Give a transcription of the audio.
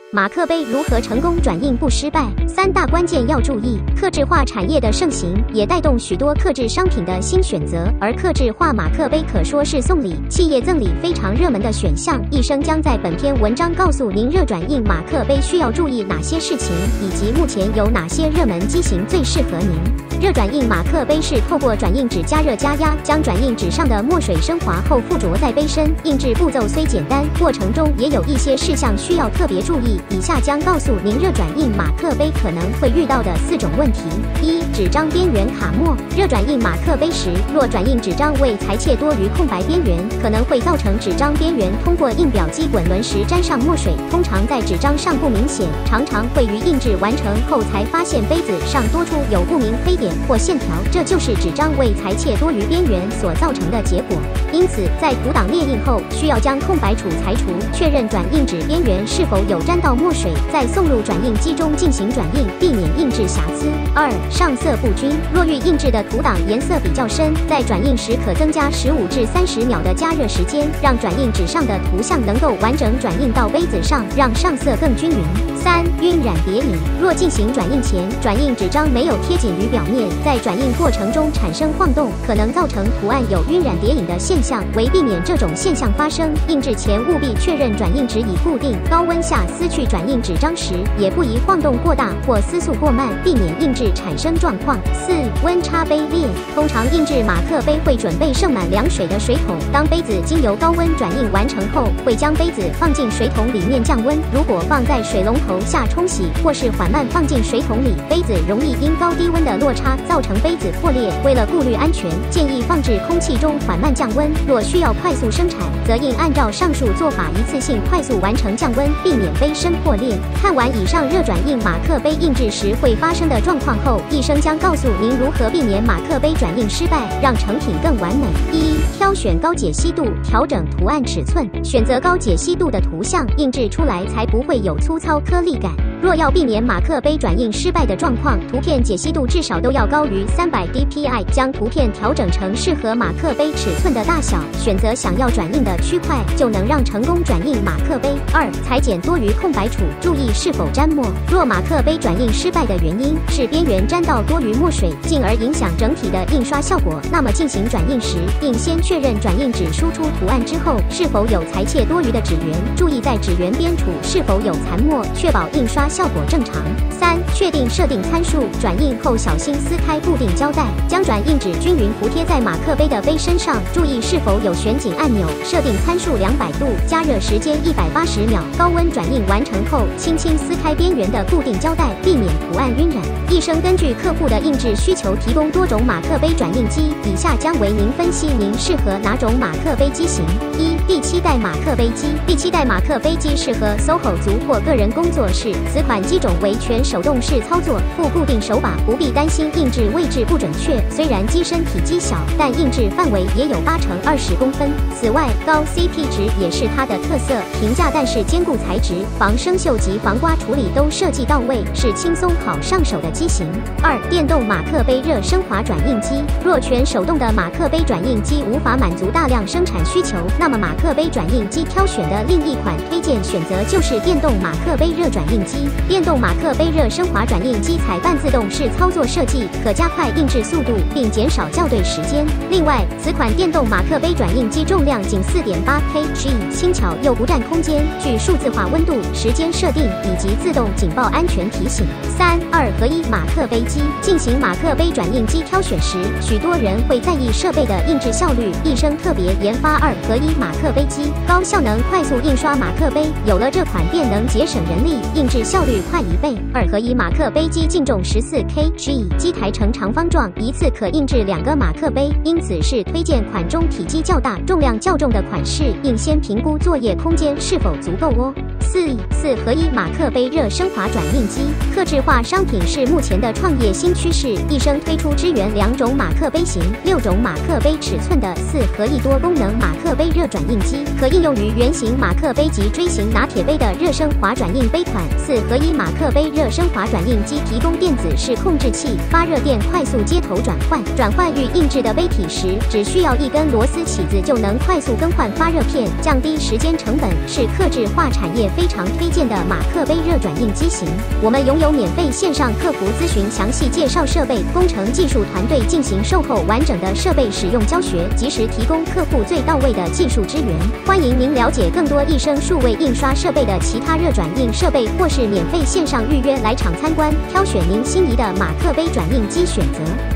马克杯如何成功转印不失败？3大关键要注意。客制化产业的盛行，也带动许多客制商品的新选择，而客制化马克杯可说是送礼、企业赠礼非常热门的选项。医生将在本篇文章告诉您，热转印马克杯需要注意哪些事情，以及目前有哪些热门机型最适合您。热转印马克杯是透过转印纸加热加压，将转印纸上的墨水升华后附着在杯身。印制步骤虽简单，过程中也有一些事项需要特别注意。以下将告诉您热转印马克杯可能会遇到的4种问题。1、纸张边缘卡墨。热转印马克杯时，若转印纸张为裁切多于空白边缘，可能会造成纸张边缘通过印表机滚轮时沾上墨水，通常在纸张上不明显，常常会于印制完成后才发现杯子上多出有不明黑点或线条，这就是纸张为裁切多余边缘所造成的结果。因此，在图档列印后，需要将空白处裁除，确认转印纸边缘是否有沾到墨水，再送入转印机中进行转印，避免印制瑕疵。2、上色不均。若欲印制的图档颜色比较深，在转印时可增加15至30秒的加热时间，让转印纸上的图像能够完整转印到杯子上，让上色更均匀。3、晕染叠影。若进行转印前，转印纸张没有贴紧于表面，在转印过程中产生晃动，可能造成图案有晕染叠影的现象。为避免这种现象发生，印制前务必确认转印纸已固定。高温下撕去转印纸张时，也不宜晃动过大或撕速过慢，避免印制产生状况。4、温差杯裂。通常印制马克杯会准备盛满凉水的水桶，当杯子经由高温转印完成后，会将杯子放进水桶里面降温。如果放在水龙头下冲洗，或是缓慢放进水桶里，杯子容易因高低温的落差造成杯子破裂。为了顾虑安全，建议放置空气中缓慢降温。若需要快速生产，则应按照上述做法一次性快速完成降温，避免杯身破裂。看完以上热转印马克杯印制时会发生的状况后，医生将告诉您如何避免马克杯转印失败，让成品更完美。1、挑选高解析度，调整图案尺寸，选择高解析度的图像，印制出来才不会有粗糙颗粒感。若要避免马克杯转印失败的状况，图片解析度至少都要高于300 dpi， 将图片调整成适合马克杯尺寸的大小，选择想要转印的区块，就能让成功转印马克杯。2、裁剪多余空白处，注意是否沾墨。若马克杯转印失败的原因是边缘沾到多余墨水，进而影响整体的印刷效果，那么进行转印时，应先确认转印纸输出图案之后是否有裁切多余的纸缘，注意在纸缘边处是否有残墨，确保印刷效果正常。3、确定设定参数，转印后小心撕开固定胶带，将转印纸均匀服贴在马克杯的杯身上，注意是否有旋紧按钮，设定参数200度，加热时间180秒，高温转印完成后，轻轻撕开边缘的固定胶带，避免图案晕染。医生根据客户的印制需求提供多种马克杯转印机，以下将为您分析您适合哪种马克杯机型。1、第7代马克杯机。第7代马克杯机适合 SOHO 族或个人工作室，此款机种为全手动式操作，附固定手把，不必担心印制位置不准确。虽然机身体积小，但印制范围也有8乘20公分。此外，高 CP 值也是它的特色，平价但是坚固材质，防生锈及防刮处理都设计到位，是轻松好上手的机型。2、电动马克杯热升华转印机。若全手动的马克杯转印机无法满足大量生产需求，那么马克杯转印机挑选的另一款推荐选择就是电动马克杯热转印机。电动马克杯热升华转印机采半自动式操作设计，可加快印制速度并减少校对时间。另外，此款电动马克杯转印机重量仅4.8 kg， 轻巧又不占空间，具数字化温度、时间设定以及自动警报安全提醒。3、2合1马克杯机。进行马克杯转印机挑选时，许多人会在意设备的印制效率，医生特别研发2合1马克杯机，高效能快速印刷马克杯。有了这款便能节省人力，印制效率快1倍。2合1马克杯机净重14 kg， 机台呈长方状，一次可印制2个马克杯，因此是推荐款中体积较大、重量较重的款式，应先评估作业空间是否足够哦。4合1马克杯热升华转印机。客制化商品是目前的创业新趋势，一生推出支援2种马克杯型、6种马克杯尺寸的4合1多功能马克杯热转印机，可应用于圆形马克杯及锥形拿铁杯的热升华转印杯款。4合1马克杯热升华转印机提供电子式控制器，发热电快速接头转换与印制的杯体时，只需要1根螺丝起子就能快速更换发热片，降低时间成本，是客制化产业非非常推荐的马克杯热转印机型。我们拥有免费线上客服咨询，详细介绍设备，工程技术团队进行售后完整的设备使用教学，及时提供客户最到位的技术支援。欢迎您了解更多一生数位印刷设备的其他热转印设备，或是免费线上预约来场参观，挑选您心仪的马克杯转印机选择。